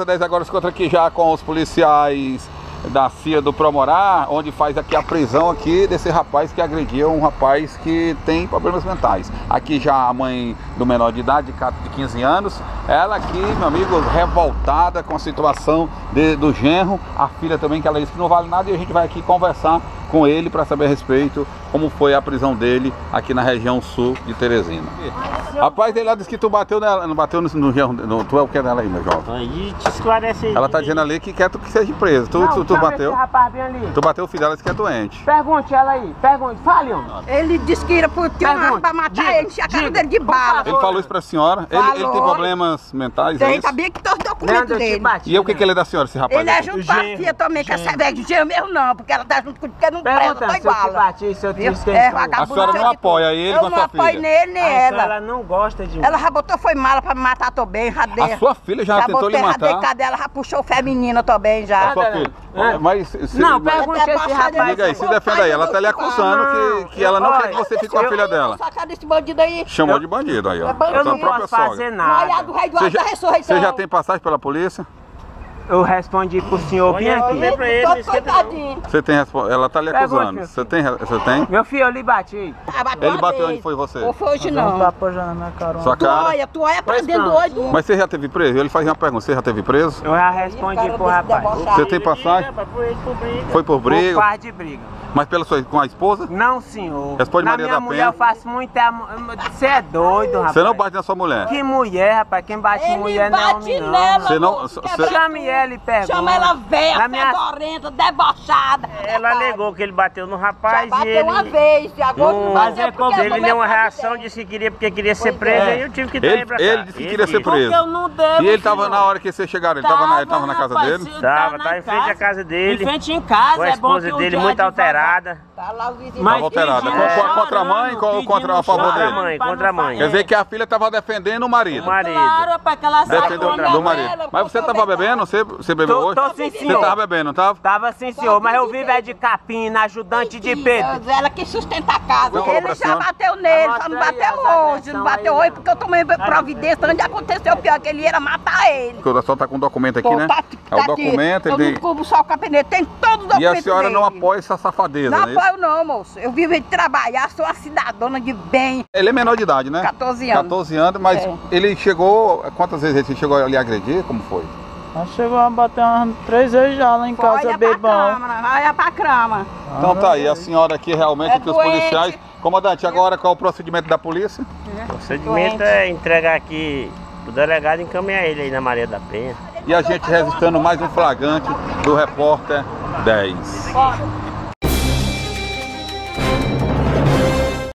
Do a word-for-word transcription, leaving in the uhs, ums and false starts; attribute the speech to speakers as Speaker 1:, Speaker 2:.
Speaker 1: Repórter dez agora se encontra aqui já com os policiais da C I A do Promorá, onde faz aqui a prisão aqui desse rapaz que agrediu um rapaz que tem problemas mentais. Aqui já a mãe do menor de idade, de quinze anos, ela aqui, meu amigo, revoltada com a situação de, do genro, a filha também, que ela disse que não vale nada, e a gente vai aqui conversar com ele para saber a respeito como foi a prisão dele aqui na região sul de Teresina. Rapaz, ele lá disse que tu bateu nela, não bateu no, no genro, no, tu é o que é dela aí, meu jovem?
Speaker 2: Aí te esclarece aí.
Speaker 1: Ela tá dizendo ali que quer tu que seja preso. Tu,
Speaker 3: Não,
Speaker 1: tu, tu bateu?
Speaker 3: Esse rapaz bem ali.
Speaker 1: Tu bateu o filho dela, disse que é doente.
Speaker 3: Pergunte ela aí, pergunte, fale, homem.
Speaker 4: Ele disse que era por ter uma arma pra matar
Speaker 3: diga,
Speaker 4: ele, encher a cara
Speaker 3: diga,
Speaker 4: dele de
Speaker 3: por
Speaker 4: bala.
Speaker 3: favor.
Speaker 1: Ele falou isso pra senhora? Ele, ele tem
Speaker 4: Falou.
Speaker 1: problemas mentais, é
Speaker 4: Tem,
Speaker 1: isso?
Speaker 4: sabia que todos os documentos
Speaker 3: Leandro, eu te
Speaker 4: dele.
Speaker 3: bati,
Speaker 1: E o que,
Speaker 3: né?
Speaker 1: que ele é da senhora, esse rapaz?
Speaker 4: Ele é
Speaker 1: aqui?
Speaker 4: junto com a
Speaker 3: Genro,
Speaker 4: filha também, que é
Speaker 3: genro.
Speaker 4: severo de gêmeo mesmo não, porque ela tá junto com porque não presta,
Speaker 3: Pergunta
Speaker 4: tá
Speaker 3: se eu te
Speaker 4: igual.
Speaker 3: bati, se eu te
Speaker 4: Viu?
Speaker 3: esqueci.
Speaker 4: É, vagabundo,
Speaker 1: A senhora não
Speaker 4: eu de
Speaker 1: apoia
Speaker 4: tudo.
Speaker 1: ele
Speaker 4: eu
Speaker 1: com a sua
Speaker 4: não apoio
Speaker 1: filha?
Speaker 4: nele nem
Speaker 3: Ah, então
Speaker 4: ela.
Speaker 3: ela não gosta de mim.
Speaker 4: Ela já botou foi mala pra me matar também, já dei.
Speaker 1: A sua filha já,
Speaker 4: já
Speaker 1: tentou
Speaker 4: botei,
Speaker 1: lhe
Speaker 4: já dei
Speaker 1: matar?
Speaker 4: cadela, já puxou o feminino também já.
Speaker 1: A sua
Speaker 3: Nada,
Speaker 1: filha?
Speaker 3: não.
Speaker 1: Mas, se,
Speaker 3: Não,
Speaker 1: mas-
Speaker 3: pergunte esse rapaz.
Speaker 1: Diga aí, se defenda aí. Ela tá lhe acusando que, que ela não quer que você fique com a filha dela.
Speaker 4: Sacar desse bandido aí.
Speaker 1: Chamou de bandido aí, ó.
Speaker 4: É bandido.
Speaker 3: Eu
Speaker 1: A sua
Speaker 3: não
Speaker 1: própria
Speaker 3: posso fazer
Speaker 1: sogra.
Speaker 4: Noiado do
Speaker 3: nada.
Speaker 4: rei do
Speaker 1: Você
Speaker 4: alto da
Speaker 1: já,
Speaker 4: ressurreição.
Speaker 1: você já tem passagem pela polícia?
Speaker 3: Eu respondi pro senhor bem aqui.
Speaker 2: Olha pra ele, não esquenta não.
Speaker 4: Coitadinho.
Speaker 1: Você tem respo- Ela tá lhe
Speaker 3: Pergunte,
Speaker 1: acusando.
Speaker 3: meu
Speaker 1: Você tem? Você tem?
Speaker 3: Meu filho, eu lhe bati.
Speaker 4: Ah, bateu
Speaker 1: Ele
Speaker 4: uma
Speaker 1: bateu
Speaker 4: vez.
Speaker 1: onde foi você?
Speaker 4: Ou foi hoje
Speaker 5: Não
Speaker 4: não.
Speaker 5: tá apoiando na minha carona.
Speaker 1: Sua
Speaker 4: Tu
Speaker 1: cara?
Speaker 4: olha, tu olha pra
Speaker 3: Pois
Speaker 4: dentro
Speaker 3: não.
Speaker 4: doido.
Speaker 1: Mas você já teve preso? Ele faz uma pergunta. Você já teve preso?
Speaker 3: Eu já respondi pro rapaz.
Speaker 1: Você tem passagem? Foi por
Speaker 3: Por
Speaker 1: briga?
Speaker 3: par de briga.
Speaker 1: Mas pela sua, com a esposa?
Speaker 3: Não, senhor.
Speaker 1: Responde
Speaker 3: na
Speaker 1: Maria
Speaker 3: minha
Speaker 1: da
Speaker 3: mulher
Speaker 1: Penha.
Speaker 3: eu faço muita... Você é doido, rapaz.
Speaker 1: Você não bate na sua mulher?
Speaker 3: Que mulher, rapaz. Quem bate
Speaker 4: Ele
Speaker 3: mulher não é
Speaker 4: bate
Speaker 3: homem, não.
Speaker 4: nela,
Speaker 1: Você não-
Speaker 4: moço,
Speaker 1: você-
Speaker 4: quebra
Speaker 3: Chame
Speaker 4: tudo.
Speaker 3: ela e pergunta.
Speaker 4: Chama ela velha,
Speaker 3: Na minha-
Speaker 4: fedorenta, debochada.
Speaker 2: Ela alegou que ele bateu no rapaz
Speaker 4: Já
Speaker 2: e
Speaker 4: bateu
Speaker 2: ele...
Speaker 4: uma vez, e agora não
Speaker 2: Não,
Speaker 4: vai
Speaker 3: mas
Speaker 4: ser
Speaker 3: é
Speaker 4: porque
Speaker 2: Ele
Speaker 4: não
Speaker 2: deu uma
Speaker 4: é pra
Speaker 2: reação,
Speaker 4: dizer.
Speaker 2: disse que queria porque queria ser
Speaker 4: Pois
Speaker 2: preso,
Speaker 3: é.
Speaker 2: aí eu tive que dar
Speaker 1: Ele,
Speaker 2: ele pra cá.
Speaker 1: ele disse que queria ser
Speaker 2: disse.
Speaker 1: preso.
Speaker 3: Porque eu não devo,
Speaker 1: E ele tava
Speaker 3: senhor.
Speaker 1: na hora que vocês chegaram, ele tava na, ele tava na casa
Speaker 3: rapaz,
Speaker 1: dele?
Speaker 3: se
Speaker 2: Tava,
Speaker 3: na
Speaker 2: tava em frente à casa dele.
Speaker 3: Em frente em casa,
Speaker 2: Com a
Speaker 3: é bom
Speaker 2: esposa
Speaker 3: que o
Speaker 2: dele
Speaker 3: dia
Speaker 2: muito
Speaker 3: de
Speaker 2: alterada.
Speaker 4: Tá lá o vizinho.
Speaker 3: Mas
Speaker 1: Tava alterada.
Speaker 3: pedindo,
Speaker 1: Com- com- contra a mãe,
Speaker 3: chorando,
Speaker 1: com- contra a favor
Speaker 3: pedindo,
Speaker 1: dele?
Speaker 2: Contra a mãe,
Speaker 3: pra
Speaker 2: contra a
Speaker 3: não
Speaker 2: mãe.
Speaker 1: Quer dizer que a filha tava defendendo o marido.
Speaker 2: O marido.
Speaker 3: Claro, rapaz, que ela
Speaker 1: Defendeu
Speaker 3: sacou minha
Speaker 1: do
Speaker 3: mãe.
Speaker 1: marido. Mas você tava bebendo? Você, você bebeu
Speaker 3: Tô,
Speaker 1: hoje?
Speaker 3: tô sim,
Speaker 1: Você
Speaker 3: senhor.
Speaker 1: tava bebendo, não tava?
Speaker 3: Tava sim, senhor, mas eu vivo é de capina, ajudante de Pedro.
Speaker 4: Deus, ela que sustenta a casa.
Speaker 1: Foi falou pra
Speaker 4: Ele já
Speaker 1: senhora?
Speaker 4: bateu nele, só não
Speaker 3: Mostra aí
Speaker 4: bateu
Speaker 3: as
Speaker 4: hoje.
Speaker 3: agressões
Speaker 4: Não bateu
Speaker 3: aí,
Speaker 4: hoje
Speaker 3: não.
Speaker 4: porque eu tomei providência antes de acontecer o pior, que ele ia matar ele.
Speaker 1: Porque o senhor tá com o documento aqui,
Speaker 4: Pô,
Speaker 1: né?
Speaker 4: tá-
Speaker 1: É o
Speaker 4: tá aqui.
Speaker 1: documento,
Speaker 4: Eu
Speaker 1: ele
Speaker 4: não
Speaker 1: tem...
Speaker 4: cubro só o capinete, tem todos os
Speaker 1: E
Speaker 4: documentos
Speaker 1: a senhora não
Speaker 4: dele.
Speaker 1: apoia essa safadeza,
Speaker 4: Não
Speaker 1: não é isso?
Speaker 4: apoio não, moço. Eu vivo de trabalhar, sou uma cidadona de bem.
Speaker 1: Ele é menor de idade, né?
Speaker 4: quatorze anos.
Speaker 1: quatorze anos, mas
Speaker 4: É.
Speaker 1: ele chegou... Quantas vezes ele chegou a lhe agredir? Como foi?
Speaker 5: Ela chegou a bater umas três vezes já lá em casa,
Speaker 4: Olha pra
Speaker 5: bebão.
Speaker 4: câmara, olha pra cama.
Speaker 1: Então tá aí, a senhora aqui realmente,
Speaker 4: É
Speaker 1: que os
Speaker 4: doente.
Speaker 1: policiais... Comandante, agora qual é o procedimento da polícia?
Speaker 2: O procedimento é entregar aqui o delegado e encaminhar ele aí na Maria da Penha.
Speaker 1: E a gente registrando mais um flagrante do Repórter dez.
Speaker 4: Bora.